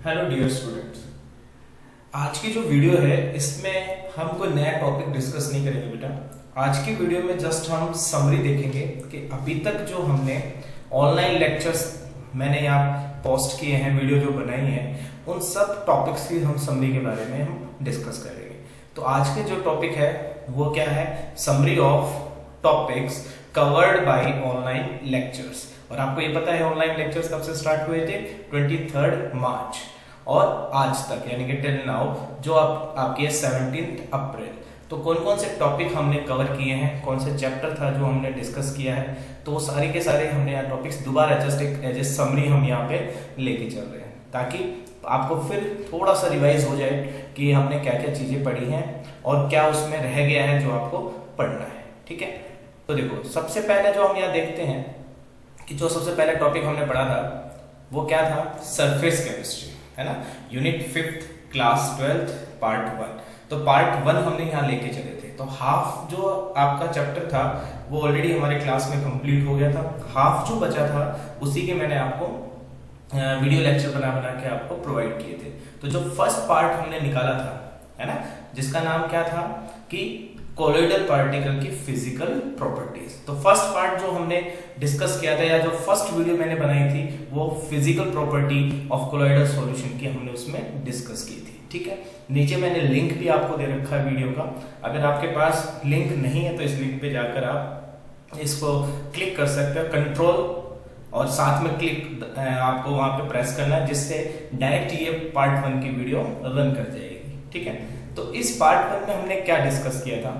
Hello dear students, आज की जो वीडियो है इसमें हम कोई नया टॉपिक डिस्कस नहीं करेंगे बेटा। आज की वीडियो में जस्ट हम समरी देखेंगे कि अभी तक जो हमने ऑनलाइन लेक्चर्स मैंने यहाँ पोस्ट किए हैं, वीडियो जो बनाई है, उन सब टॉपिक्स की हम समरी के बारे में हम डिस्कस करेंगे। तो आज के जो टॉपिक है वो क्या है? Summary of topics covered by online lectures. और आपको ये पता है ऑनलाइन लेक्चर्स कब से स्टार्ट हुए थे? 23 मार्च और आज तक, यानी कि टिल नाउ जो आपके 17 अप्रैल। तो कौन कौन से टॉपिक हमने कवर किए हैं, कौन से चैप्टर था जो हमने डिस्कस किया है, तो वो सारे के सारे हमने यहाँ टॉपिक्स दोबारा जस्ट एक एज ए समरी हम यहाँ पे लेके चल रहे हैं, ताकि आपको फिर थोड़ा सा रिवाइज हो जाए कि हमने क्या क्या चीजें पढ़ी हैं और क्या उसमें रह गया है जो आपको पढ़ना है। ठीक है, तो देखो सबसे पहले जो हम यहाँ देखते हैं कि जो सबसे पहला टॉपिक हमने पढ़ा था वो क्या था? सरफेस केमिस्ट्री, है ना। Unit 5th class 12th part 1। तो पार्ट 1 हमने यहाँ लेके चले थे। तो हाफ जो आपका चैप्टर था वो ऑलरेडी हमारे क्लास में कंप्लीट हो गया था। हाफ जो बचा था उसी के मैंने आपको वीडियो लेक्चर बना के आपको प्रोवाइड किए थे। तो जो फर्स्ट पार्ट हमने निकाला था, है ना, जिसका नाम क्या था कि कोलोइडल पार्टिकल की फिजिकल प्रॉपर्टीज। तो फर्स्ट पार्ट जो हमने डिस्कस किया था, या जो फर्स्ट वीडियो मैंने बनाई थी, वो physical property of colloidal solution की हमने उसमें डिस्कस की थी। ठीक है, नीचे मैंने लिंक भी आपको दे रखा है वीडियो का। अगर आपके पास लिंक नहीं है तो इस लिंक पे जाकर आप इसको क्लिक कर सकते हो, कंट्रोल और साथ में क्लिक आपको वहां पे प्रेस करना है, जिससे डायरेक्ट ये पार्ट 1 की वीडियो रन कर जाएगी। ठीक है, तो इस पार्ट 1 में हमने क्या डिस्कस किया था?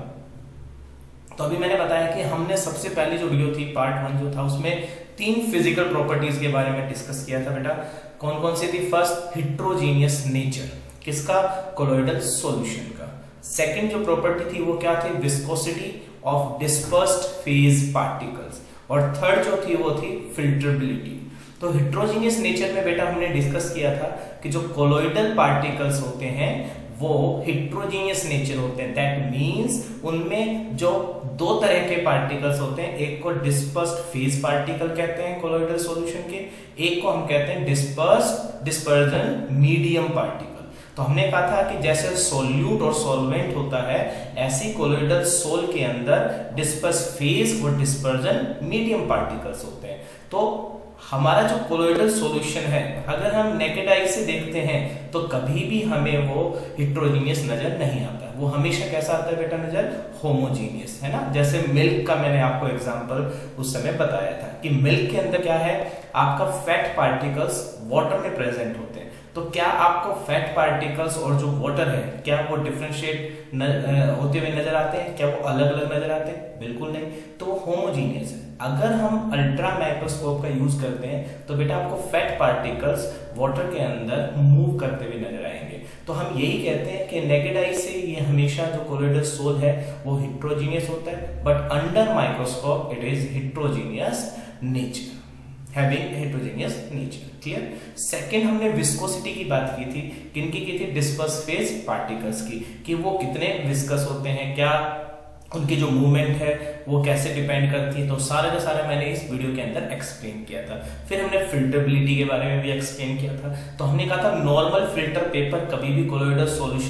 तो अभी मैंने बताया कि हमने सबसे पहली जो वीडियो थी पार्ट 1 जो था, उसमें 3 फिजिकल प्रॉपर्टीज के बारे में डिस्कस किया था बेटा। कौन कौन सी थी? फर्स्ट, हेट्रोजीनियस नेचर, किसका? कोलोइडल सॉल्यूशन का। सेकंड जो प्रॉपर्टी थी वो क्या थी? Viscosity of dispersed phase particles. और थर्ड जो थी वो थी फिल्टरेबिलिटी। तो हेट्रोजीनियस नेचर में बेटा हमने डिस्कस किया था कि जो कोलोइडल पार्टिकल्स होते हैं वो हेट्रोजीनियस नेचर होते हैं। दैट मींस उनमें जो 2 तरह के पार्टिकल्स होते हैं, एक को डिस्पर्स्ड फेज पार्टिकल कहते हैं कोलोइडल सॉल्यूशन के, एक को हम कहते हैं डिस्पर्जन मीडियम पार्टिकल। तो हमने कहा था कि जैसे सोल्यूट और सॉल्वेंट होता है, ऐसी कोलोइडल सोल के अंदर डिस्पर्स फेज और डिस्पर्जन मीडियम पार्टिकल्स होते हैं। तो हमारा जो कोलोइडल सॉल्यूशन है, अगर हम नेकेड आई से देखते हैं तो कभी भी हमें वो हेट्रोजीनियस नजर नहीं आता। वो हमेशा कैसा आता है बेटा नजर? होमोजीनियस, है ना। जैसे मिल्क का मैंने आपको एग्जांपल उस समय बताया था कि मिल्क के अंदर क्या है, आपका फैट पार्टिकल्स वाटर में प्रेजेंट होते हैं। तो क्या आपको फैट पार्टिकल्स और जो वाटर है, क्या वो डिफरेंशिएट होते हुए नजर आते हैं? क्या वो अलग अलग नजर आते हैं? बिल्कुल नहीं। तो वो होमोजीनियस है। अगर हम अल्ट्रा माइक्रोस्कोप का यूज करते हैं तो बेटा आपको फैट पार्टिकल्स वाटर के अंदर मूव करते हुए नजर आएंगे। तो हम यही कहते हैं कि नेकेड आई से ये हमेशा जो कोलोइडल सोल है वो हेट्रोजीनियस होता है, but under microscope it is heterogeneous nature, having heterogeneous nature. Clear? Second हमने विस्कोसिटी की बात की थी। किनकी की थी? डिस्पर्स फेज पार्टिकल्स की, कि वो कितने विस्कस होते हैं, क्या उनकी जो मूवमेंट है वो कैसे डिपेंड करती है। तो सारे का सारा मैंने इस वीडियो के अंदर एक्सप्लेन किया था। फिर हमने फिल्टरेबिलिटी के बारे में भी एक्सप्लेन किया था। तो हमने कहा था नॉर्मल फिल्टर पेपर कभी भी कोलोइडल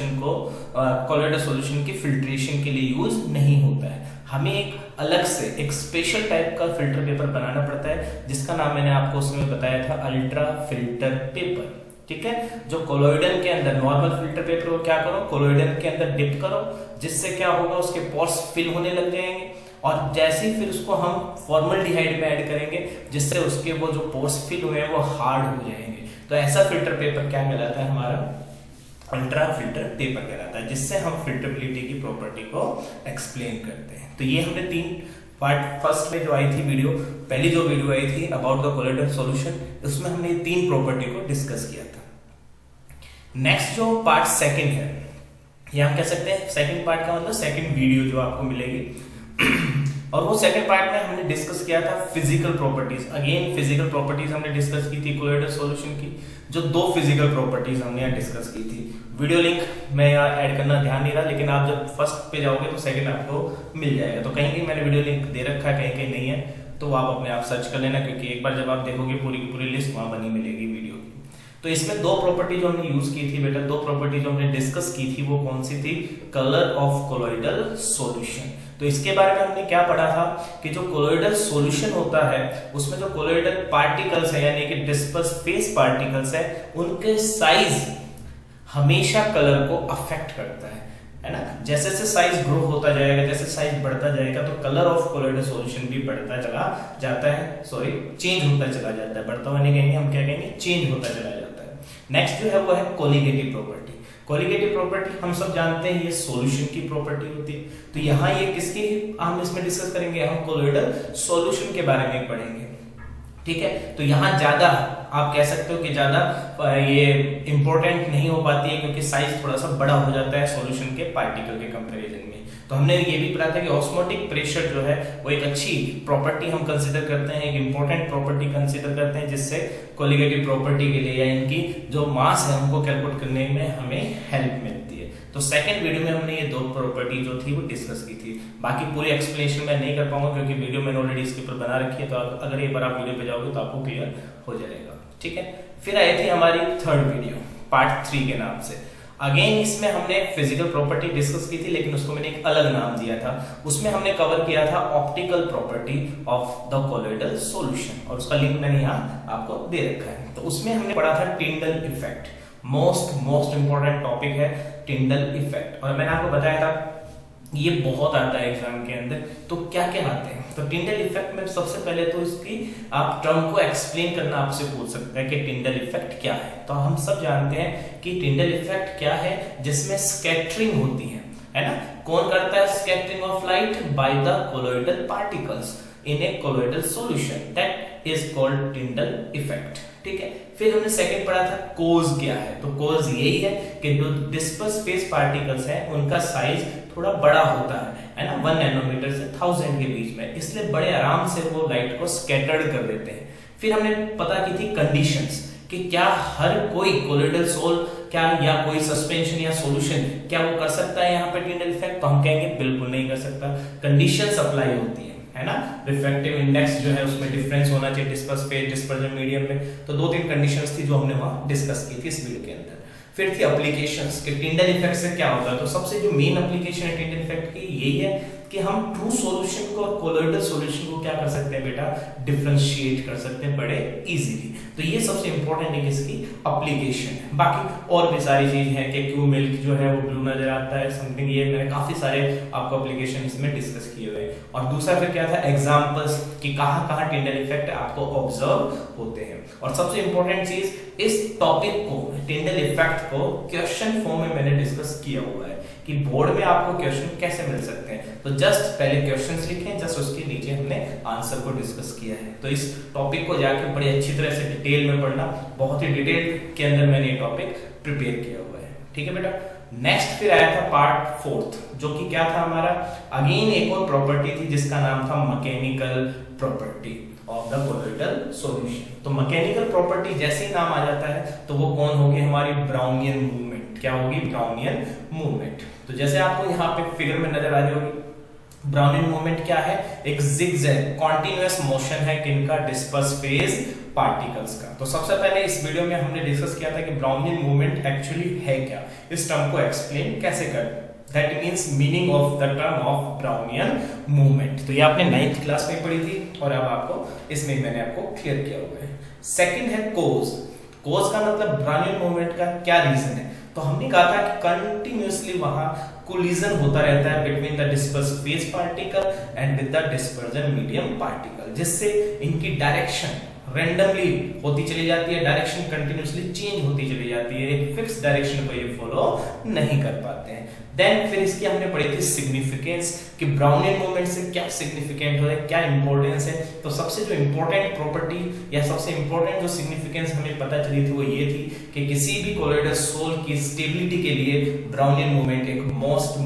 सॉल्यूशन की फिल्ट्रेशन के लिए यूज नहीं होता है। हमें एक अलग से एक स्पेशल टाइप का फिल्टर पेपर बनाना पड़ता है, जिसका नाम मैंने आपको उसमें बताया था, अल्ट्रा फिल्टर पेपर। ठीक है, जो कोलोइडल के अंदर नॉर्मल फिल्टर पेपर को क्या करो, कोलोइडल के अंदर डिप करो, जिससे क्या होगा, उसके पोर्स फिल होने लग जाएंगे। और जैसे ही फिर उसको हम फॉर्मल्डिहाइड में ऐड करेंगे, जिससे उसके वो जो पोर्स फिल हुए हैं वो हार्ड हो जाएंगे। तो ऐसा फिल्टर पेपर क्या कहलाता है? हमारा अल्ट्रा फिल्टर पेपर कहलाता है, जिससे हम फिल्टरेबिलिटी की प्रॉपर्टी को एक्सप्लेन करते हैं। तो ये हमने 3 पार्ट, फर्स्ट में जो आई थी वीडियो, पहली जो वीडियो आई थी अबाउट द कोलोइडल सॉल्यूशन, उसमें हमने 3 प्रॉपर्टी को डिस्कस किया था। नेक्स्ट जो पार्ट सेकंड है, ये हम कह सकते हैं सेकंड पार्ट का मतलब सेकंड वीडियो जो आपको मिलेगी। और वो सेकंड पार्ट में हमने डिस्कस किया था physical properties. Again physical properties हमने डिस्कस की थी कोलोइडल सॉल्यूशन की। जो 2 फिजिकल प्रॉपर्टीज हमने यहाँ डिस्कस की थी, वीडियो लिंक मैं यहाँ ऐड करना ध्यान नहीं रहा, लेकिन आप जब फर्स्ट पे जाओगे तो सेकंड आपको मिल जाएगा। तो कहीं कहीं मैंने वीडियो लिंक दे रखा है, कहीं कहीं नहीं है, तो आप अपने आप सर्च कर लेना, क्योंकि एक बार जब आप देखोगे पूरी की पूरी लिस्ट वहां बनी मिलेगी वीडियो की। तो इसमें दो प्रॉपर्टी जो हमने यूज की थी बेटा, दो प्रॉपर्टी जो हमने डिस्कस की थी वो कौन सी थी? Colour of colloidal solution. तो इसके बारे में हमने क्या पढ़ा था कि जो कोलॉइडल सॉल्यूशन होता है उसमें जो कोलॉइडल पार्टिकल्स है यानी कि डिस्पर्स फेस पार्टिकल्स है, उनके साइज हमेशा कलर को अफेक्ट करता है ना। जैसे जैसे साइज ग्रो होता जाएगा, जैसे साइज बढ़ता जाएगा तो कलर ऑफ कोलॉइडल सॉल्यूशन भी बढ़ता चला जाता है, सॉरी चेंज होता चला जाता है। बढ़ता हुआ नहीं कहेंगे हम, क्या कहेंगे? चेंज होता चला जाता है। नेक्स्ट जो है वो है कोलिगेटिव प्रॉपर्टी। कोलिगेटिव प्रॉपर्टी हम सब जानते हैं ये सॉल्यूशन की प्रॉपर्टी होती है। तो यहाँ ये किसकी हम इसमें डिस्कस करेंगे? हम कोलॉइडल सॉल्यूशन के बारे में पढ़ेंगे, ठीक है। तो यहाँ ज्यादा आप कह सकते हो कि ज्यादा ये इंपॉर्टेंट नहीं हो पाती है क्योंकि साइज थोड़ा सा बड़ा हो जाता है सॉल्यूशन के पार्टिकल के कंपैरिजन में। तो हमने ये भी पढ़ा था कि ऑस्मोटिक प्रेशर जो है वो एक अच्छी प्रॉपर्टी हम कंसीडर करते हैं, एक इंपॉर्टेंट प्रॉपर्टी कंसीडर करते हैं जिससे कोलिगेटिव प्रॉपर्टी के लिए या इनकी जो मास है उनको कैलकुलेट करने में हमें हेल्प मिलती है। तो सेकंड वीडियो में हमने ये दो प्रॉपर्टी जो थी वो डिस्कस की थी। बाकी पूरी एक्सप्लेनेशन मैं नहीं कर पाऊंगा क्योंकि वीडियो मैंने ऑलरेडी इसके ऊपर बना रखी है, तो अगर एक बार आप वीडियो पे जाओगे तो आपको क्लियर हो जाएगा, ठीक है। फिर आई थी हमारी थर्ड वीडियो पार्ट 3 के नाम से। अगेन इसमें हमने फिजिकल प्रॉपर्टी डिस्कस की थी लेकिन उसको मैंने एक अलग नाम दिया था। उसमें हमने कवर किया था optical property of the colloidal solution और उसका लिंक मैंने यहाँ आपको दे रखा है। तो उसमें हमने पढ़ा था Tyndall effect. Most important topic है टिंडल इफेक्ट, और मैंने आपको बताया था ये बहुत आता है एग्जाम के अंदर। तो क्या क्या आते हैं? तो टिंडल इफेक्ट में सबसे पहले तो इसकी आप टर्म को एक्सप्लेन करना आपसे पूछ सकते हैं कि टिंडल इफेक्ट क्या है। तो हम सब जानते हैं कि टिंडल इफेक्ट क्या है, जिसमें स्कैटरिंग होती है ना। कौन करता है scattering of light? By the colloidal particles in a colloidal solution, that is called Tyndall effect, ठीक है। फिर हमने सेकंड पढ़ा था कोज क्या है। तो कोज यही है कि जो डिस्पर्स फेस पार्टिकल्स हैं उनका साइज थोड़ा बड़ा होता है ना, 1 नैनोमीटर से 1000 के बीच में, इसलिए बड़े आराम से वो लाइट को स्कैटर्ड कर देते हैं। फिर हमने पता की थी कंडीशंस कि क्या हर कोई कोलॉइडल सोल क्या या कोई सस्पेंशन या सॉल्यूशन क्या वो कर सकता है यहाँ पे टिंडल इफेक्ट? तो हम कहेंगे बिल्कुल नहीं कर सकता। कंडीशंस अप्लाई होती है ना। रिफ्रैक्टिव इंडेक्स जो है उसमें डिफरेंस होना चाहिए डिस्पर्स फेस डिस्पर्जन मीडियम में। तो 2-3 कंडीशंस थी जो हमने वहां डिस्कस की थी इस वीडियो के अंदर। फिर थी एप्लीकेशंस कि टिंडल इफेक्ट से क्या होता है। तो सबसे जो मेन एप्लीकेशन है टिंडल इफेक्ट की यही है कि हम ट्रू सॉल्यूशन को और कोलॉइडल सॉल्यूशन को क्या कर सकते हैं बेटा? डिफरेंशिएट कर सकते हैं बड़े इजीली। तो ये सबसे इंपॉर्टेंट है इसकी एप्लीकेशन है। बाकी और भी सारी चीज है कि क्यों मिल्क जो है वो ब्लू नजर आता है, समथिंग, ये मैंने काफी सारे आपको एप्लीकेशन इसमें डिस्कस किए हुए हैं। और दूसरा फिर क्या था? एग्जांपल्स कि कहां-कहां टिंडल इफेक्ट आपको ऑब्जर्व होते हैं। और सबसे इंपॉर्टेंट चीज, इस टॉपिक को टिंडल इफेक्ट को क्वेश्चन फॉर्म में मैंने डिस्कस किया हुआ है कि बोर्ड में आपको क्वेश्चन कैसे मिल सकते हैं। तो जस्ट पहले क्वेश्चंस लिखें, जस्ट उसके नीचे हमने आंसर को डिस्कस किया है। तो इस टॉपिक को जाके बड़ी अच्छी तरह से डिटेल में पढ़ना, बहुत ही डिटेल के अंदर मैंने ये टॉपिक प्रिपेयर किया हुआ है, ठीक है बेटा। नेक्स्ट फिर आया था पार्ट 4 जो कि क्या था हमारा? अगेन एक और प्रॉपर्टी थी जिसका नाम था mechanical property of the colloidal solution. तो मैकेनिकल प्रॉपर्टी जैसे ही नाम आ जाता है तो वो कौन होगी? हमारी ब्राउनियन मूवमेंट। क्या होगी? Brownian movement. तो जैसे आपको यहाँ पे फिगर में नजर आ रही होगी, ब्राउनियन मूवमेंट क्या है? एक जिगजैग कॉन्टिन्यूअस मोशन है किनका? डिस्पर्स फेज पार्टिकल्स का। तो सबसे पहले इस वीडियो में हमने डिस्कस किया था कि ब्राउनियन मूवमेंट एक्चुअली है क्या, इस टर्म को एक्सप्लेन कैसे करते हैं। That means meaning of the term of Brownian movement. तो ये आपने 9th क्लास में पढ़ी थी और अब आपको इसमें मैंने आपको क्लियर किया हुआ है। सेकंड है कोज। कोज का मतलब ब्राउनियन मूवमेंट का क्या रीजन है? तो हमने कहा था कि कंटिन्यूअसली वहां कोलिजन होता रहता है between the disperse phase particle and with the dispersion medium particle, जिससे इनकी डायरेक्शन रैंडमली होती चली जाती है, डायरेक्शन कंटिन्यूअसली चेंज होती चली जाती है, एक फिक्स डायरेक्शन को ये फॉलो नहीं कर पाते हैं। देन फिर इसकी हमने पढ़ी थी सिग्निफिकेंस कि ब्राउनियन मूवमेंट से क्या सिग्निफिकेंट है, क्या इंपॉर्टेंस है। तो सबसे जो इंपॉर्टेंट प्रॉपर्टी या सबसे इंपॉर्टेंट जो सिग्निफिकेंस हमें पता चली थी वो ये थी कि किसी भी कोलॉइडल सोल की स्टेबिलिटी के लिए ब्राउनियन मूवमेंट एक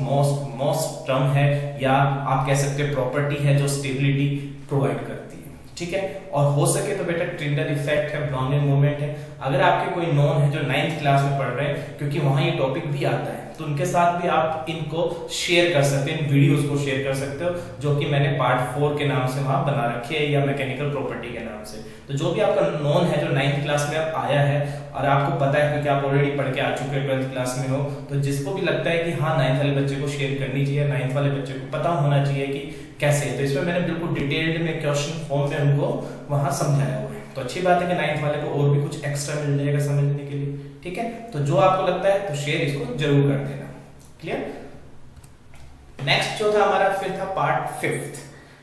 मोस्ट टर्म है या आप कह सकते हैं प्रॉपर्टी है जो स्टेबिलिटी प्रोवाइड करती है, ठीक है। और हो सके तो बेटा ट्रिंडल इफेक्ट है, ब्राउनिन मूवमेंट है। अगर आपके कोई नॉन है जो 9th क्लास में पढ़ रहे हैं, क्योंकि वहां ये टॉपिक भी आता है, तो उनके साथ भी आप इनको शेयर कर सकते हैं, इन वीडियोस को शेयर कर सकते हो, जो कि मैंने पार्ट 4 के नाम से वहां बना रखी है, या मैकेनिकल प्रॉपर्टी के नाम से। तो जो भी आपका नॉन है जो 9th क्लास में आया है और आपको पता है क्योंकि आप ऑलरेडी पढ़ के आ चुके हैं 12th क्लास में हो, तो जिसको भी लगता है कि हाँ 9th वाले बच्चे को शेयर करनी चाहिए, 9th वाले बच्चे को पता होना चाहिए कि कैसे, तो इसमें मैंने बिल्कुल डिटेल्ड में क्वेश्चन फॉर्म में उनको वहां समझाया हुआ है। तो अच्छी बात है कि 9th वाले को और भी कुछ एक्स्ट्रा मिल जाएगा समझने के लिए, ठीक है। तो जो आपको लगता है तो शेयर इसको जरूर कर देना, क्लियर। नेक्स्ट जो था हमारा फिर था पार्ट 5th,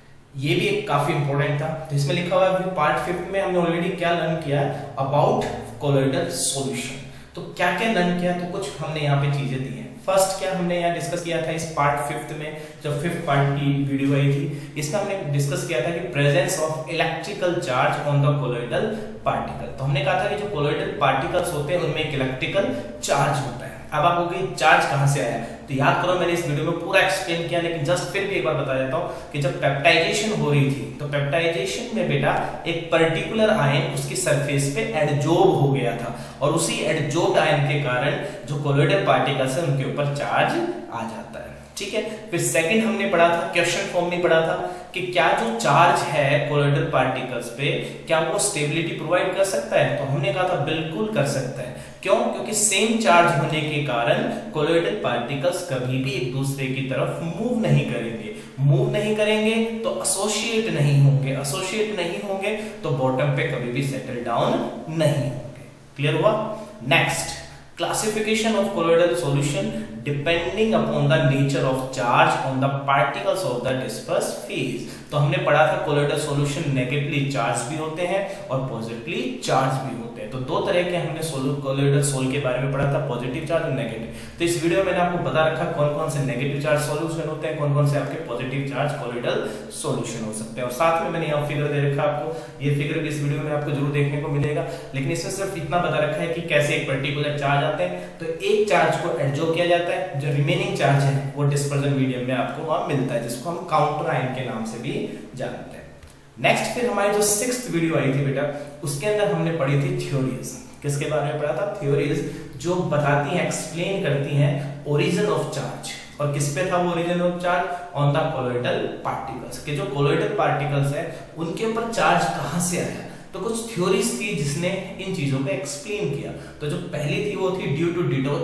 ये भी एक काफी इंपॉर्टेंट था। तो इसमें लिखा हुआ है पार्ट 5th में हमने ऑलरेडी क्या लर्न किया अबाउट कोलोइडल सॉल्यूशन। तो क्या क्या लर्न किया, तो कुछ हमने यहाँ पे चीजें दी हैं। फर्स्ट क्या हमने यहाँ डिस्कस किया था इस पार्ट 5th में, जब 5th पार्ट की वीडियो आई थी, इसमें हमने डिस्कस किया था कि presence of electrical charge on the colloidal particle. तो हमने कहा था कि जो कोलोइडल पार्टिकल्स होते हैं उनमें एक इलेक्ट्रिकल चार्ज होता है। अब आपको कि चार्ज कहां से आया, तो याद करो मैंने इस वीडियो में पूरा एक्सप्लेन किया, लेकिन जस्ट फिर भी एक बार बता देता हूं कि जब पेप्टाइजेशन हो रही थी, तो पेप्टाइजेशन में बेटा एक पर्टिकुलर आयन उसकी सरफेस पे एडजॉर्ब हो गया था, और उसी एडजॉर्ब्ड आयन के कारण जो कोलोइडल पार्टिकल्स है उनके ऊपर चार्ज आ जाता है, ठीक है। फिर सेकंड हमने पढ़ा था, क्वेश्चन फॉर्म में पढ़ा था कि क्या जो चार्ज है कोलोइडल पार्टिकल्स पे, क्या वो स्टेबिलिटी प्रोवाइड कर सकता है, तो हमने कहा था बिल्कुल कर सकता है। क्यों? क्योंकि सेम चार्ज होने के कारण कोलोइडल पार्टिकल्स कभी भी एक दूसरे की तरफ मूव नहीं करेंगे। मूव नहीं करेंगे तो एसोसिएट नहीं होंगे, एसोसिएट नहीं होंगे तो बॉटम पे कभी भी सेटल डाउन नहीं होंगे। क्लियर हुआ। Next, classification of colloidal solution depending upon the nature of charge on the particles of the dispersed phase। तो हमने पढ़ा था कोलोइडल सॉल्यूशन नेगेटिवली चार्ज भी होते हैं और पॉजिटिवली चार्ज भी होते हैं। तो दो तरह के हमने कोलोइडल सोल के बारे में पढ़ा था, पॉजिटिव चार्ज और नेगेटिव। तो इस वीडियो में मैंने आपको बता रखा कौन कौन से नेगेटिव चार्ज सॉल्यूशन होते हैं, कौन कौन से आपके पॉजिटिव चार्ज कोलोइडल सॉल्यूशन हो सकते हैं। और साथ में मैंने यहाँ फिगर दे रखा आपको, ये फिगर भी इस वीडियो में आपको जरूर देखने को मिलेगा, लेकिन इसमें सिर्फ इतना बता रखा है कि कैसे एक पर्टिकुलर चार्ज आते हैं। तो एक चार्ज को एडजॉर्ब किया जाता है, जो रिमेनिंग चार्ज है वो डिस्पर्जन मीडियम में आपको वहां मिलता है, जिसको हम काउंटर आयन के नाम से भी जानते हैं। नेक्स्ट फिर हमारी जो 6th वीडियो आई थी बेटा, उसके अंदर हमने पढ़ी थी थ्योरीज। किसके बारे में पढ़ा था? थ्योरीज, जो बताती हैं, एक्सप्लेन करती हैं ओरिजिन ऑफ चार्ज। और किस पे था वो origin of charge? On the colloidal particles, के जो कोलोइडल पार्टिकल्स है उनके ऊपर चार्ज कहां से आया। तो कुछ थ्योरीज थी जिसने इन चीजों को एक्सप्लेन किया। तो जो पहली थी वो थी due to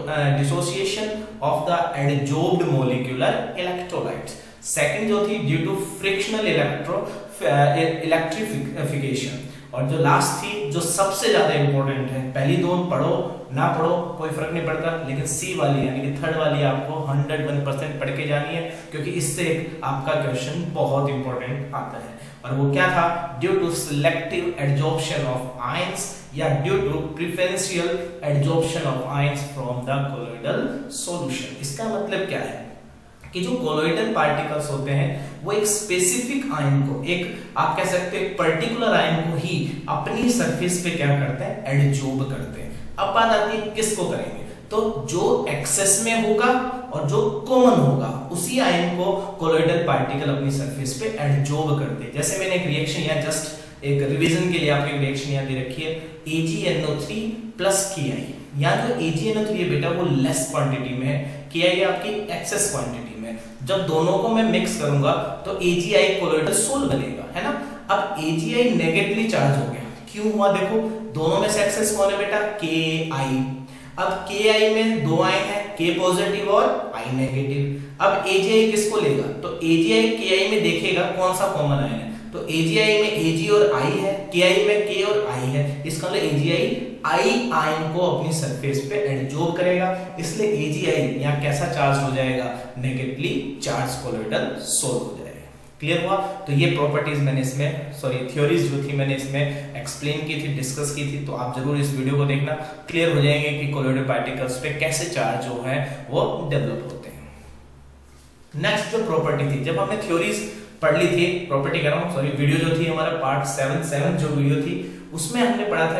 dissociation of the adsorbed molecular electrolytes. Second जो थी ड्यू टू फ्रिक्शनल इलेक्ट्रिफिकेशन। और जो लास्ट थी, जो सबसे ज्यादा इंपॉर्टेंट है, पहली दो पढ़ो ना पढ़ो कोई फर्क नहीं पड़ता, लेकिन सी वाली यानी कि थर्ड वाली आपको 101% पढ़ के जानी है, क्योंकि इससे आपका क्वेश्चन बहुत इंपॉर्टेंट आता है। और वो क्या था? Due to selective adsorption of ions या due to preferential adsorption of ions from the colloidal solution. इसका मतलब क्या है कि जो कोलोइडल पार्टिकल्स होते हैं वो एक स्पेसिफिक आयन को, एक आप कह सकते हैं पर्टिकुलर आयन को ही अपनी सरफेस पे क्या करते हैं? एडजॉर्ब करते हैं। अब बात आती है किसको करेंगे, तो जो एक्सेस में होगा और जो कॉमन होगा उसी आयन को कोलोइडल पार्टिकल अपनी सरफेस पे एडजॉर्ब करते हैं। जैसे मैंने एक रिएक्शन या जस्ट एक रिवीजन के लिए आपको एक रिएक्शन यहाँ दे रखी है, AgNO3 प्लस Ki। यहाँ जो AgNO3 है बेटा वो लेस क्वांटिटी में है, Ki आपकी एक्सेस क्वांटिटी में। जब दोनों को मैं मिक्स करूंगा तो AgI कोलोइडल सोल बनेगा, है ना। अब AgI नेगेटिवली चार्ज हो गया, क्यों हुआ? देखो दोनों में से एक्सेस कौन है बेटा? Ki। अब Ki में दो आयन है, K पॉजिटिव और I नेगेटिव। अब AgI किसको लेगा? तो AgI Ki में देखेगा कौन सा कॉमन आयन है, तो AgI में Ag और I है, Ki में K और I है। इसका मतलब AgI I आयन को अपनी सरफेस पे एडजॉर्ब करेगा, इसलिए AgI यहाँ कैसा चार्ज हो जाएगा? नेगेटिवली चार्ज कोलोइडल सोल हो जाएगा। क्लियर हुआ। तो ये प्रॉपर्टीज मैंने इसमें, सॉरी थ्योरीज जो थी मैंने इसमें एक्सप्लेन की थी, डिस्कस की थी। तो आप जरूर इस वीडियो को देखना, क्लियर हो जाएंगे कि कोलोइडल पार्टिकल्स पे कैसे चार्ज जो है वो डेवलप होते हैं। नेक्स्ट जो प्रॉपर्टी थी, जब हमने थ्योरीज पढ़ ली थी, प्रॉपर्टी कह रहा हूं, सॉरी वीडियो जो थी हमारा पार्ट 7 जो वीडियो थी, उसमें हमने पढ़ा था कि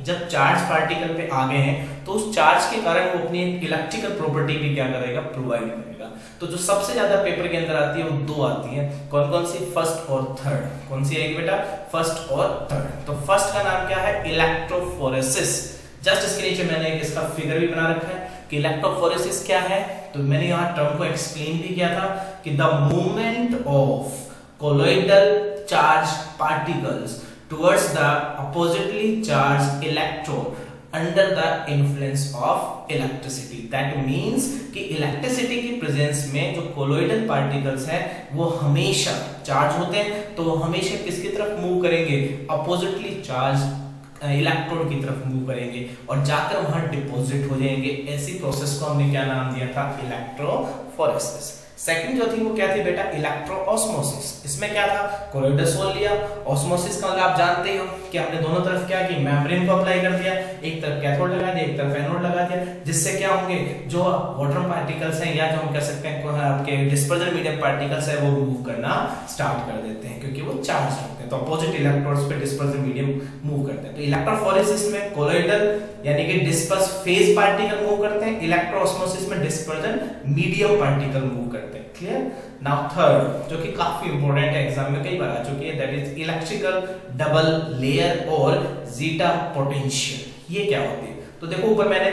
जब चार्ज पार्टिकल पे आ गए हैं तो उस चार्ज के कारण वो अपनी एक इलेक्ट्रिकल प्रॉपर्टी भी क्या करेगा, प्रोवाइड करेगा। तो जो सबसे ज्यादा पेपर के अंदर आती है वो दो आती है, कौन कौन सी, फर्स्ट और थर्ड। कौन सी आएगी बेटा, फर्स्ट और थर्ड। तो फर्स्ट का नाम क्या है, इलेक्ट्रोफोरेसिस। जस्ट इसके नीचे मैंने एक इसका फिगर भी बना रखा है कि इलेक्ट्रोफोरेसिस क्या है। तो मैंने यहाँ टर्म को एक्सप्लेन भी किया था कि the movement of colloidal charge particles towards the oppositely charge electron under the influence of electricity. That means कि इलेक्ट्रिसिटी की प्रेजेंस में जो कोलोइडल पार्टिकल्स हैं वो हमेशा चार्ज होते हैं, तो वो हमेशा किसकी तरफ मूव करेंगे, अपोजिटली चार्ज इलेक्ट्रोड की तरफ मूव करेंगे और जाकर वहां डिपॉजिट हो जाएंगे। ऐसी प्रोसेस को हमने क्या नाम दिया था, इलेक्ट्रोफोरेसिस। सेकंड जो थी वो क्या थी बेटा, इलेक्ट्रोऑस्मोसिस। इसमें क्या था, कोलोइडल सोल लिया, ऑस्मोसिस का मतलब आप जानते ही हो कि हमने दोनों तरफ क्या की, मेम्ब्रेन को अप्लाई कर दिया, एक तरफ कैथोड लगा दिया, एक तरफ एनोड लगा दिया, जिससे क्या होंगे, जो वाटर पार्टिकल्स हैं या जो हम कह सकते हैं आपके डिस्पर्जन मीडियम पार्टिकल्स है वो मूव करना स्टार्ट कर देते हैं क्योंकि वो चार्ज होते हैं। तो अपोजिट इलेक्ट्रोड्स पे डिस्पर्जन मीडियम मूव करते हैं। तो इलेक्ट्रोफोरेसिस में कोलोइडल यानी कि डिस्पर्स फेज पार्टिकल मूव करते हैं, इलेक्ट्रोऑस्मोसिस में डिस्पर्जन मीडियम पार्टिकल मूव करते हैं। क्लियर। नाउ थर्ड जो कि काफी इंपॉर्टेंट है, एग्जाम में कई बार आ चुकी है, that is electrical double layer और जीटा पोटेंशियल। ये क्या होती है, तो देखो ऊपर मैंने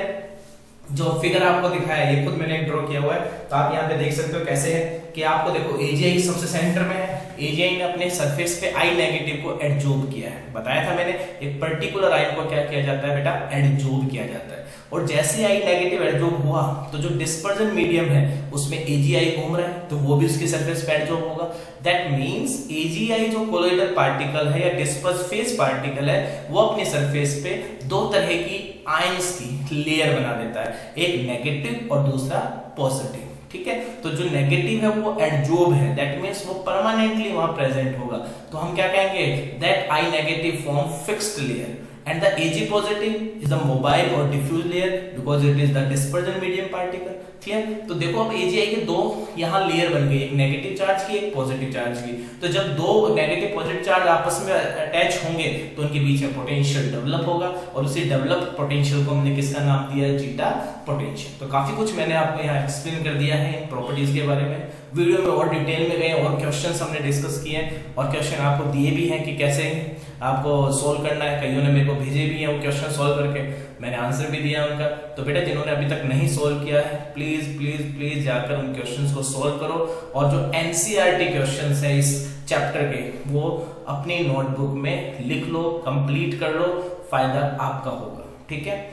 जो फिगर आपको दिखाया है ये खुद मैंने ड्रॉ किया हुआ है, तो आप यहाँ पे देख सकते हो कैसे है कि आपको देखो AgI सबसे सेंटर में है, AgI ने अपने सरफेस पे I नेगेटिव को एडजॉर्ब किया है। बताया था मैंने एक पर्टिकुलर आयन को क्या किया जाता है बेटा, एडजॉर्ब किया जाता है। और जैसे I नेगेटिव एडजॉर्ब हुआ तो जो डिस्पर्जन मीडियम है उसमें AgI घूम रहा है तो वो भी उसके सरफेस पे एडजॉर्ब होगा। दैट मींस AgI जो कोलोइडल पार्टिकल है या डिस्पर्स फेज पार्टिकल है वो अपने सरफेस पे दो तरह की आयंस की लेयर बना देता है, एक नेगेटिव और दूसरा पॉजिटिव। ठीक है, तो जो नेगेटिव है वो एडजॉर्ब है, दैट मींस वो परमानेंटली वहां प्रेजेंट होगा। तो हम क्या कहेंगे, that I negative form fixed layer and the Ag positive is a mobile or diffuse layer because it is the dispersion medium particle। Clear. तो देखो अब AgI के दो यहाँ लेयर बन गई, एक नेगेटिव चार्ज की एक पॉजिटिव चार्ज की। तो जब दो नेगेटिव पॉजिटिव चार्ज आपस में अटैच होंगे तो उनके बीच में पोटेंशियल डेवलप होगा और उसी डेवलप पोटेंशियल को हमने किसका नाम दिया, जीटा पोटेंशियल। तो काफी कुछ मैंने आपको यहाँ एक्सप्लेन कर दिया है इन प्रॉपर्टीज के बारे में। वीडियो में और डिटेल में गए और क्वेश्चंस हमने डिस्कस किए हैं और क्वेश्चन आपको दिए भी हैं कि कैसे आपको सोल्व करना है। कईयों ने मेरे को भेजे भी हैं वो क्वेश्चन सोल्व करके, मैंने आंसर भी दिया उनका। तो बेटा जिन्होंने अभी तक नहीं सोल्व किया है प्लीज प्लीज प्लीज जाकर उन क्वेश्चंस को सोल्व करो और जो एनसीईआरटी क्वेश्चंस है इस चैप्टर के वो अपनी नोटबुक में लिख लो, कंप्लीट कर लो, फायदा आपका होगा। ठीक है।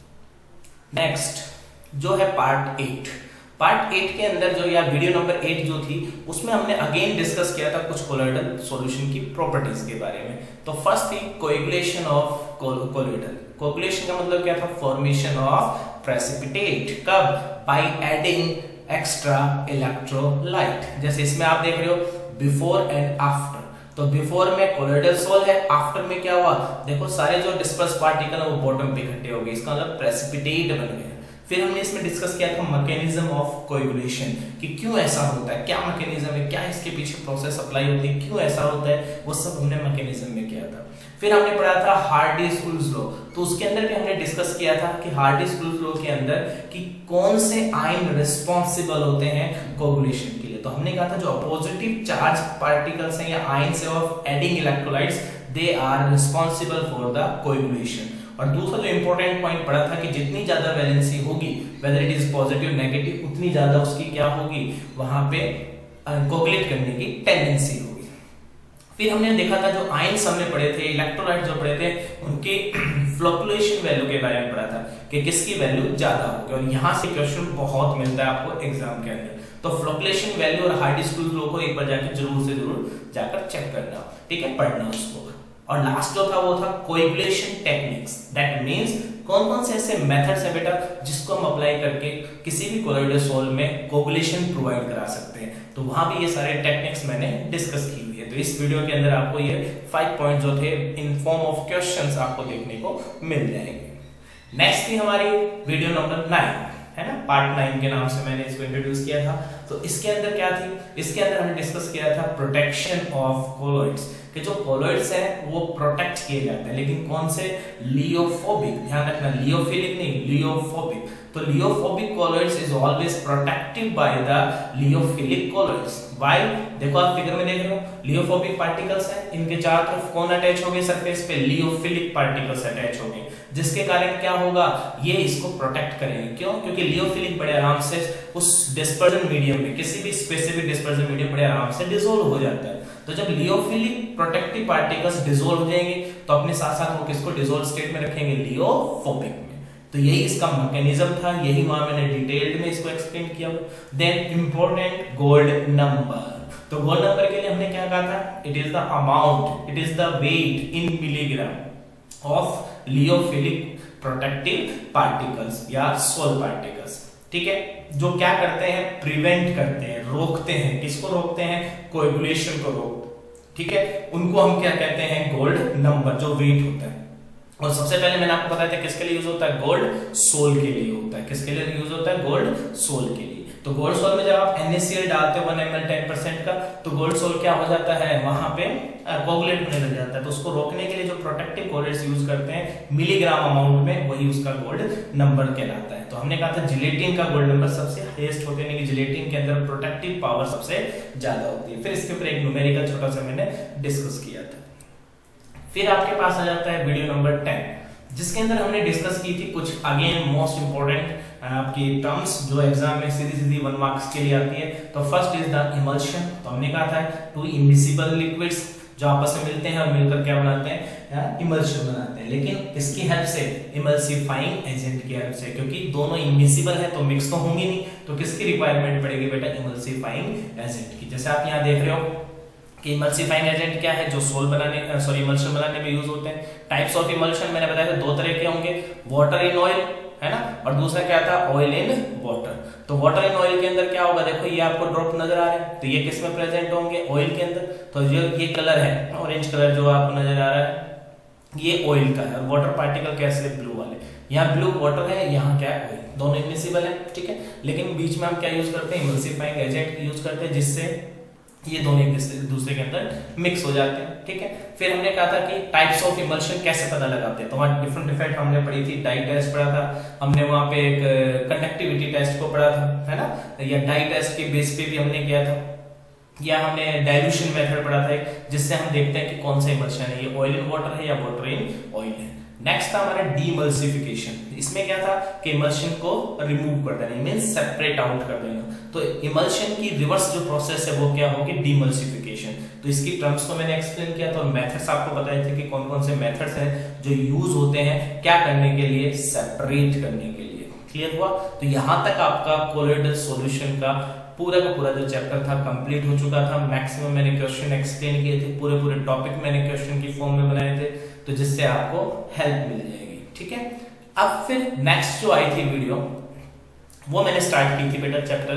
नेक्स्ट जो है पार्ट 8। पार्ट 8 के अंदर जो या वीडियो नंबर 8 जो थी उसमें हमने अगेन डिस्कस किया था कुछ कोलोइडल सॉल्यूशन की प्रॉपर्टीज के बारे में। तो फर्स्ट थी कोएगुलेशन ऑफ कोलोइडल। कोएगुलेशन का मतलब क्या था, फॉर्मेशन ऑफ प्रेसिपिटेट। कब, बाय एडिंग एक्स्ट्रा इलेक्ट्रोलाइट। जैसे इसमें आप देख रहे हो बिफोर एंड आफ्टर। तो बिफोर में कोलोइडल सोल है, आफ्टर में क्या हुआ, देखो सारे जो डिस्पर्स पार्टिकल है वो बॉटम पे इकट्ठे हो गए, इसका मतलब प्रेसिपिटेट बन गए। फिर हमने इसमें डिस्कस किया था मैकेनिज्म ऑफ कोएगुलेशन कि क्यों ऐसा होता है, क्या मैकेनिज्म है, क्या इसके पीछे प्रोसेस अप्लाई होती है, क्यों ऐसा होता है, वो सब हमने मैकेनिज्म में किया था। फिर हमने पढ़ा था हार्डी-स्कूल्स लॉ। तो उसके अंदर भी हमने डिस्कस किया था कि हार्डी-स्कूल्स लॉ के अंदर कि कौन से आयन रिस्पॉन्सिबल होते हैं कोएगुलेशन के लिए। तो हमने कहा था जो पॉजिटिव चार्ज पार्टिकल्स हैं या ions of adding electrolytes they are responsible for the coagulation. और दूसरा जो इंपॉर्टेंट पॉइंट पढ़ा था कि जितनी ज्यादा वैलेंसी होगी whether it is positive negative उतनी ज्यादा उसकी क्या होगी, वहां पे कोगुलेट करने की टेंडेंसी होगी। फिर हमने देखा था जो आयंस हमने पढ़े थे, इलेक्ट्रोलाइट जो पढ़े थे, उनके फ्लोकुलेशन वैल्यू के बारे में पढ़ा था कि किसकी वैल्यू ज्यादा होगी। और यहाँ से क्वेश्चन बहुत मिलता है आपको एग्जाम के अंदर। तो फ्लोकुलेशन वैल्यू और हार्डी-स्कूल्स लॉ को एक बार जाकर जरूर से जरूर जाकर चेक करना, ठीक है, पढ़ना उसको। और लास्ट जो था वो था कोएगुलेशन टेक्निक्स। दैट मींस कौन कौन से ऐसे मेथड्स हैं बेटा जिसको हम अप्लाई करके किसी भी कोलोइडल सोल में कोएगुलेशन प्रोवाइड करा सकते हैं। तो वहां भी ये सारे टेक्निक्स मैंने डिस्कस की हुई है। तो इस वीडियो के अंदर आपको ये 5 पॉइंट जो थे इन फॉर्म ऑफ क्वेश्चंस आपको देखने को मिल जाएंगे। नेक्स्ट थी हमारी वीडियो नंबर 9, है ना, पार्ट 9 के नाम से मैंने इसको इंट्रोड्यूस किया था। तो इसके अंदर क्या थी, इसके अंदर हमने डिस्कस किया था प्रोटेक्शन ऑफ कोलोइड्स कि जो कोलॉइड्स हैं वो प्रोटेक्ट किए जाते हैं, लेकिन कौन से? लियोफोबिक, ध्यान रखना, लियोफिलिक नहीं, लियोफोबिक। तो lyophobic colloids is always protected by the lyophilic colloids. By, देखो आप फिगर में देख रहे हो, लियोफोबिक पार्टिकल्स हैं, इनके चारों तरफ कौन अटैच होंगे सरफेस पे? लियोफिलिक पार्टिकल्स अटैच होंगे, जिसके कारण क्या होगा? ये इसको प्रोटेक्ट करेंगे। क्यों? क्योंकि लियोफिलिक बड़े आराम से उस डिस्पर्जन मीडियम में, किसी भी स्पेसिफिक डिस्पर्जन मीडियम बड़े आराम से डिसोल्व हो जाता है। तो जब लियोफिलिक प्रोटेक्टिव पार्टिकल्स डिसोल्व हो जाएंगे तो अपने साथ साथ वो किसको डिसोल्व स्टेट में रखेंगे? लियोफोबिक में। तो यही इसका मैकेनिज्म था, यही वहां मैंने डिटेल्ड में इसको एक्सप्लेन किया। Then important gold number. तो गोल्ड नंबर के लिए हमने क्या कहा था? It is the amount, it is the weight in milligram of lyophilic protective particles या सोल पार्टिकल्स। ठीक है, जो क्या करते हैं? प्रिवेंट करते हैं, रोकते हैं। किसको रोकते हैं? कोएगुलेशन को रोकते। ठीक है, उनको हम क्या कहते हैं? गोल्ड नंबर, जो वेट होता है। और सबसे पहले मैंने आपको बताया था किसके लिए यूज होता है? गोल्ड सोल के लिए होता है। किसके लिए यूज होता है? गोल्ड सोल के लिए। तो गोल्ड सोल में जब आप NaCl डालते हो 1 ml 10% का, तो गोल्ड सोल क्या हो जाता है? वहां पे कोगुलेट होने लग जाता है। तो उसको रोकने के लिए जो प्रोटेक्टिव कोलॉइड्स यूज करते हैं मिलीग्राम अमाउंट में, वही उसका गोल्ड नंबर कहलाता है। तो हमने कहा था जिलेटिन का गोल्ड नंबर सबसे हाईएस्ट होता है, यानी कि जिलेटिन के अंदर प्रोटेक्टिव पावर सबसे ज्यादा होती है। फिर इसके ऊपर एक न्यूमेरिकल छोटा सा मैंने डिस्कस किया था। फिर आपके पास आ जाता है वीडियो नंबर 10, जिसके अंदर हमने डिस्कस की थी कुछ अगेन मोस्ट इंपोर्टेंट आपकी टर्म्स जो एग्जाम में सीधी सीधी 1 मार्क्स के लिए आती है। तो फर्स्ट इज द इमल्शन। तो हमने कहा था टू इमिसिबल लिक्विड्स जो आपस में मिलते हैं और मिलकर क्या बनाते हैं? इमल्शन बनाते हैं। लेकिन किसकी हेल्प से? इमल्सिफाइंग एजेंट की हेल्प से, क्योंकि दोनों इमिसिबल है तो मिक्स तो होंगे नहीं। तो किसकी रिक्वायरमेंट पड़ेगी बेटा? इमल्सिफाइंग एजेंट की। जैसे आप यहाँ देख रहे हो कि इमल्सिफाइंग एजेंट क्या है? जो सोल बनाने इमल्शन बनाने में यूज होते हैं। टाइप्स ऑफ इमल्शन मैंने बताया था 2 तरह के होंगे, वाटर इन ऑयल, है ना, और दूसरा क्या था? Oil in water. तो वाटर इन ऑयल के अंदर क्या होगा? देखो ये आपको ड्रॉप नजर आ रहे हैं, तो ये किस में प्रेजेंट होंगे? ऑयल के अंदर। तो ये कलर है ऑरेंज कलर जो आपको नजर आ रहा है, ये ऑयल का है। और वाटर पार्टिकल कैसे? ब्लू वाले। यहाँ ब्लू वाटर है, यहाँ क्या है? ऑयल। दोनों इमिसिबल है, ठीक है। लेकिन बीच में हम क्या यूज करते हैं? इमल्सिफाइंग एजेंट यूज करते हैं, जिससे ये दोनों एक दूसरे के अंदर मिक्स हो जाते हैं। ठीक है, फिर हमने कहा था कि टाइप्स ऑफ इमल्शन कैसे पता लगाते हैं। तो वहां डिफरेंट डिफरेंट हमने पढ़ी थी। डाई टेस्ट पढ़ा था हमने, वहां पे एक कंडक्टिविटी टेस्ट को पढ़ा था, है ना, या डाई टेस्ट के बेस पे भी हमने किया था, या हमने डाइल्यूशन मेथड पढ़ा था जिससे हम देखते हैं कि कौन सा इमल्शन है, ये ऑयल इन वाटर है या वाटर इन ऑयल है। नेक्स्ट था हमारा डीमल्सिफिकेशन। इसमें क्या था कि इमल्शन को रिमूव कर देना, मींस सेपरेट आउट कर देना। तो इमल्शन की रिवर्स जो प्रोसेस है वो क्या होगी? डीमल्सिफिकेशन। तो इसकी टर्म्स को मैंने एक्सप्लेन किया था और मेथड्स आपको बताए थे कि कौन कौन से मेथड्स हैं जो यूज होते हैं क्या करने के लिए? सेपरेट करने के लिए। क्लियर हुआ? तो यहां तक आपका कोलॉइडल सॉल्यूशन का पूरा जो चैप्टर था कंप्लीट हो चुका था। मैक्सिमम मैंने क्वेश्चन एक्सप्लेन किए थे, पूरे टॉपिक मैंने क्वेश्चन की फॉर्म में बनाए थे, तो जिससे आपको हेल्प मिल जाएगी। ठीक है, अब फिर नेक्स्ट जो आई थी वीडियो वो मैंने स्टार्ट की थी बेटा चैप्टर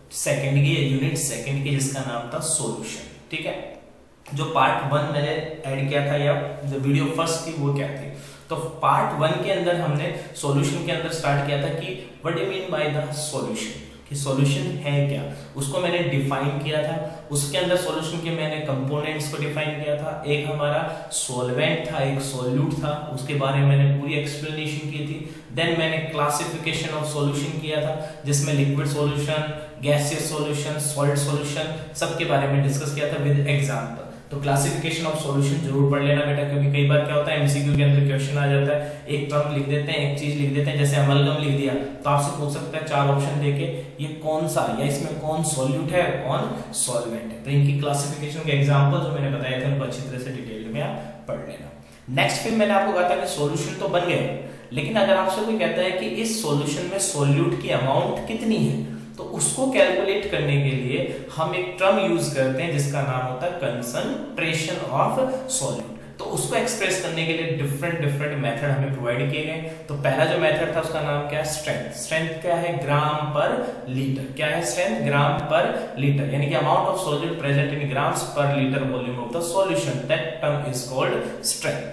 2 की, यूनिट 2 की, जिसका नाम था सॉल्यूशन। ठीक है, जो पार्ट 1 मैंने ऐड किया था या जो वीडियो फर्स्ट थी वो क्या थी? तो पार्ट 1 के अंदर हमने सॉल्यूशन के अंदर स्टार्ट किया था कि what do you mean by the solution, कि सॉल्यूशन है क्या, उसको मैंने डिफाइन किया था। उसके अंदर सॉल्यूशन के मैंने कंपोनेंट्स को डिफाइन किया था। एक हमारा सॉल्वेंट था, एक सॉल्यूट था, उसके बारे में मैंने पूरी एक्सप्लेनेशन की थी। देन मैंने क्लासिफिकेशन ऑफ सॉल्यूशन किया था, जिसमें liquid solution, gaseous solution, solid solution सबके बारे में डिस्कस किया था विद एग्जांपल। तो क्लासिफिकेशन ऑफ सॉल्यूशन जरूर पढ़ लेना बेटा, क्योंकि कई बार क्या होता है एमसीक्यू के अंदर क्वेश्चन आ जाता है, एक टर्म लिख देते हैं, एक चीज लिख देते हैं, जैसे अमलगम लिख दिया तो आपसे पूछ सकता है 4 ऑप्शन देके ये कौन सा या इसमें कौन सॉल्यूट है कौन सॉल्वेंट है। तो इनकी क्लासिफिकेशन के एग्जांपल जो मैंने बताए थे उनको अच्छी तरह से डिटेल में आप पढ़ लेना। नेक्स्ट फिर मैंने आपको कहा था कि सॉल्यूशन तो बन गए, लेकिन अगर आपसे कोई कहता है कि इस सॉल्यूशन में सॉल्यूट की अमाउंट कितनी है, तो उसको कैलकुलेट करने के लिए हम एक टर्म यूज करते हैं जिसका नाम होता है कंसंट्रेशन ऑफ सॉल्यूट। तो उसको एक्सप्रेस करने के लिए डिफरेंट मेथड हमें प्रोवाइड किए गए। तो पहला जो मेथड था उसका नाम क्या है? स्ट्रेंथ। स्ट्रेंथ क्या है? ग्राम पर लीटर। क्या है स्ट्रेंथ? ग्राम पर लीटर, यानी कि amount of solute present in grams per litre volume of the solution, that term is called strength.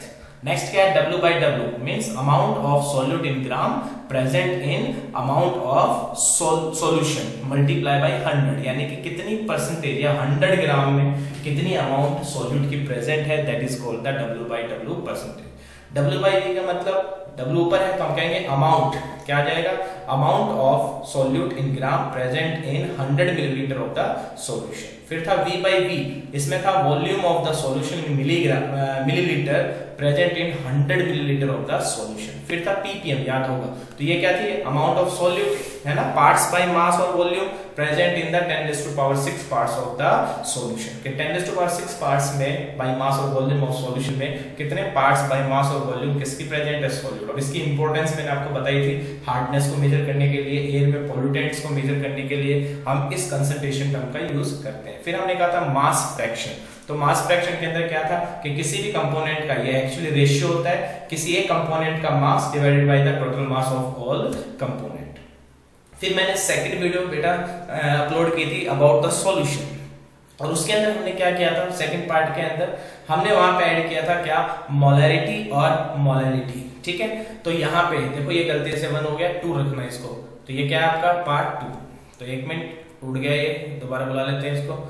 Next क्या है, W by W means amount of solute in gram present in amount of solution multiply by 100, यानी कि कितनी percentage या 100 gram में कितनी amount solute की present है, that is called the W by W percentage. W by V का मतलब W ऊपर है तो हम कहेंगे अमाउंट, क्या आ जाएगा, amount of solute in gram present in 100 millilitre of the solution. फिर था V by V, इसमें था volume of the solution in millilitre present in 100 millilitre of the solution. फिर था ppm, याद होगा, तो ये क्या थी, अमाउंट ऑफ सॉल्यूट है ना, पार्ट्स बाय मास और volume present in the 10⁻⁶ parts of the solution. कि 10⁻⁶ पार्ट्स में बाय मास और वॉल्यूम ऑफ सॉल्यूशन में कितने पार्ट्स बाय मास और वॉल्यूम किसकी प्रेजेंट है, सॉल्यूट। और इसकी इंपॉर्टेंस मैंने आपको बताई थी, हार्डनेस को मेजर करने के लिए, एयर में पॉल्यूटेंट्स को मेजर करने के लिए हम इस कंसंट्रेशन टर्म का यूज करते हैं। फिर हमने कहा था मास फ्रैक्शन, तो मास फ्रैक्शन के अंदर क्या था कि किसी भी कंपोनेंट का, ये एक्चुअली रेशियो होता है किसी एक कंपोनेंट का mass divided by the total mass of all component. फिर मैंने सेकंड वीडियो बेटा अपलोड की थी अबाउट द सॉल्यूशन, और उसके अंदर हमने क्या किया था, सेकंड पार्ट के अंदर हमने वहां पे ऐड किया था क्या, मोलैरिटी और मोलैरिटी, ठीक है। तो यहाँ पे देखो ये गलती से 1 हो गया, 2 रखना है इसको, तो ये क्या है आपका पार्ट 2। तो 1 मिनट टूट गया, ये दोबारा बुला लेते हैं इसको,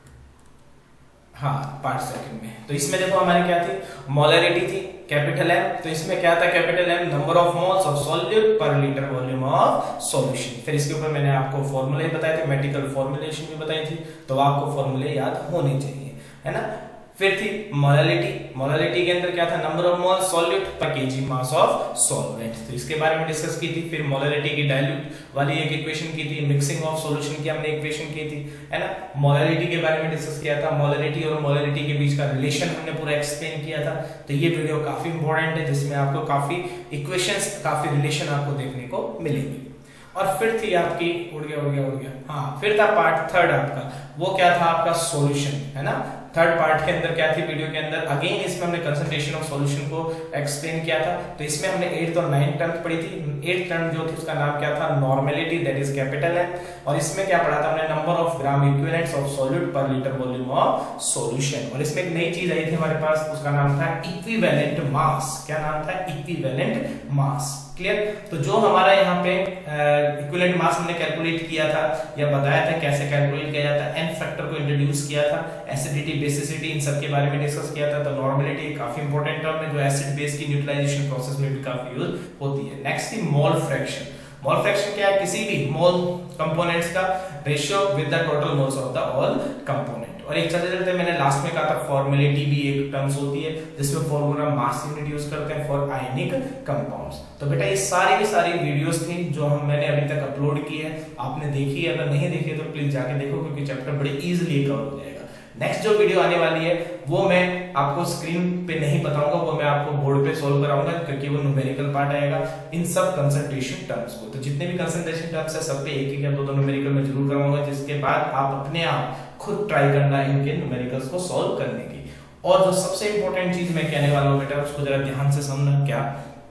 हाँ पार्ट सेकंड में। तो इसमें देखो हमारी क्या थी, मोलैरिटी थी कैपिटल M, तो इसमें क्या था capital M, number of moles of solute per litre volume of solution. फिर इसके ऊपर मैंने आपको फॉर्मूले बताए थे, मेडिकल फॉर्मुलेशन भी बताई थी, तो आपको फॉर्मूले याद होने चाहिए, है ना। फिर थी मोलैरिटी, मोलैरिटी के अंदर क्या था, number of mole solute per KG mass of solvent, तो इसके बारे में डिस्कस की थी। फिर मोलैरिटी की डाइल्यूट वाली एक इक्वेशन की थी, मिक्सिंग ऑफ सॉल्यूशन की हमने इक्वेशन की थी, है ना। मोलैरिटी के बारे में डिस्कस किया था, मोलैरिटी और मोलैरिटी के बीच का रिलेशन हमने पूरा एक्सप्लेन किया था। तो ये वीडियो काफी इंपॉर्टेंट है, जिसमें आपको काफी इक्वेशंस, काफी रिलेशन आपको देखने को मिलेंगे। और फिर थी आपकी, उड़ गया, हाँ फिर था पार्ट थर्ड आपका, वो क्या था आपका सॉल्यूशन, है ना। थर्ड पार्ट के अंदर क्या थी वीडियो के अंदर, अगेन इसमें हमने कंसंट्रेशन ऑफ सॉल्यूशन को एक्सप्लेन किया था। तो इसमें हमने 8th और 9th टर्म पढ़ी थी। 8th टर्म जो थी उसका नाम क्या था, normality, that is capital M, और इसमें क्या पढ़ा था हमने, number of gram equivalents of solute per litre volume of solution. और इसमें एक नई चीज आई थी हमारे पास, उसका नाम था इक्विवेलेंट मास। क्या नाम था, इक्विवेलेंट मास, क्लियर। तो जो हमारा यहाँ पे इक्विवेलेंट मास हमने कैलकुलेट किया था या बताया था कैसे कैलकुलेट किया जाता है, n फैक्टर को इंट्रोड्यूस किया था, एसिडिटी, बेसिसिटी, इन सब के बारे में डिस्कस किया था। तो नॉर्मेलिटी काफी इंपॉर्टेंट टर्म है जो एसिड बेस की न्यूट्रलाइजेशन प्रोसेस में भी काफी यूज होती है। नेक्स्ट थी मोल फ्रैक्शन। मोल फ्रैक्शन क्या है, किसी भी मोल कंपोनेंट्स का ratio with the total moles of the all component. और एक चलते चलते मैंने लास्ट में कहा था फॉर्मुलेटी भी एक टर्म्स होती है, जिसमें फॉर्मूला मास यूनिट यूज करते हैं फॉर आयनिक कंपाउंड्स। तो बेटा ये सारी की सारी वीडियोस थी जो मैंने अभी तक अपलोड की है, आपने देखी है, अगर नहीं देखी तो प्लीज जाके देखो, क्योंकि चैप्टर बड़े इजीली कवर हो जाएगा। नेक्स्ट जो वीडियो आने वाली है वो मैं आपको स्क्रीन पे नहीं बताऊंगा, वो मैं आपको बोर्ड पे सोल्व कराऊंगा, क्योंकि वो न्यूमेरिकल पार्ट आएगा इन सब कंसंट्रेशन टर्म्स को। तो जितने भी कंसंट्रेशन टर्म्स है सब पे एक या दो न्यूमेरिकल में जरूर कराऊंगा, जिसके बाद आप अपने आप खुद ट्राई करना इनके न्यूमेरिकल्स को सॉल्व करने की। और जो सबसे इंपॉर्टेंट चीज मैं कहने वाला हूँ बेटा, उसको जरा ध्यान से समझना, क्या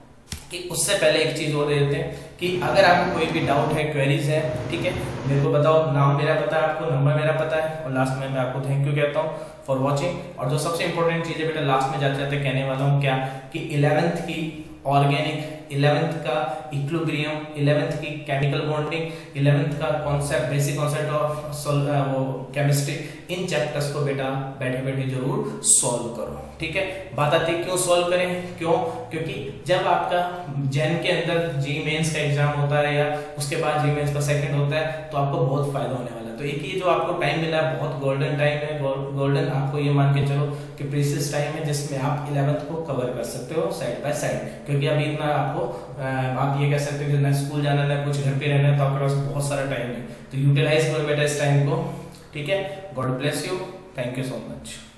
कि उससे पहले एक चीज और दे देते हैं कि अगर आपको कोई भी डाउट है, क्वेरीज है, ठीक है, मेरे को बताओ। नाम मेरा पता है आपको, नंबर मेरा पता है, और लास्ट में मैं आपको थैंक यू कहता हूँ फॉर वॉचिंग। और जो सबसे इंपॉर्टेंट चीज है बेटा, लास्ट में जाते जाते कहने वाला हूँ क्या, कि 11th की ऑर्गेनिक, 11th का इक्विलिब्रियम, 11th की केमिकल बॉन्डिंग, 11th का concept, basic concept of chemistry, इन चैप्टर्स को बेटा बैठे बैठे जरूर सॉल्व करो, ठीक है। बात आती है क्यों सॉल्व करें, क्यों, क्योंकि जब आपका जेन के अंदर जी मेंस का एग्जाम होता है या उसके बाद जी मेंस का सेकंड होता है, तो आपको बहुत फायदा होने वाला है। तो एक ये जो आपको टाइम मिला है, बहुत गोल्डन टाइम है, गोल्डन आपको ये मान के चलो कि प्रीसियस टाइम है, जिसमें आप 11th को कवर कर सकते हो साइड बाय साइड। क्योंकि अभी इतना आपको आप ये कह सकते हो कि ना स्कूल जाना ना कुछ घर पे रहना, तो आपके पास बहुत सारा टाइम है, तो यूटिलाइज करो बेटा इस टाइम को, ठीक है। God bless you, thank you so much.